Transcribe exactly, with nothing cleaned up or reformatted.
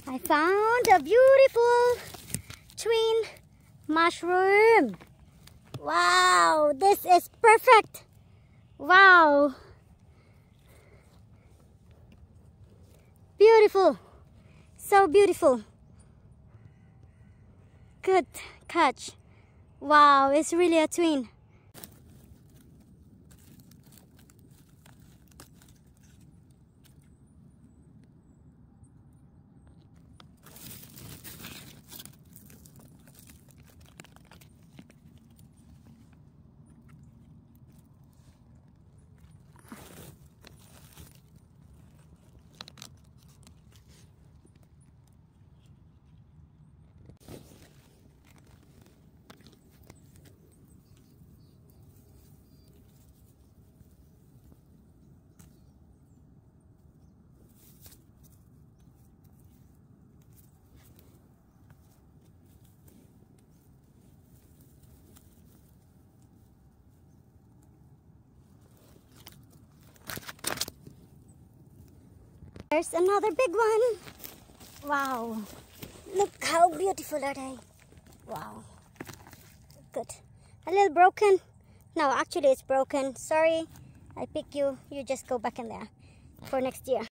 I found a beautiful twin mushroom. Wow, this is perfect. Wow. Beautiful. So beautiful. Good catch. Wow, it's really a twin. There's another big one. Wow. Look how beautiful are they. Wow. Good. A little broken. No, actually it's broken. Sorry. I pick you. You just go back in there for next year.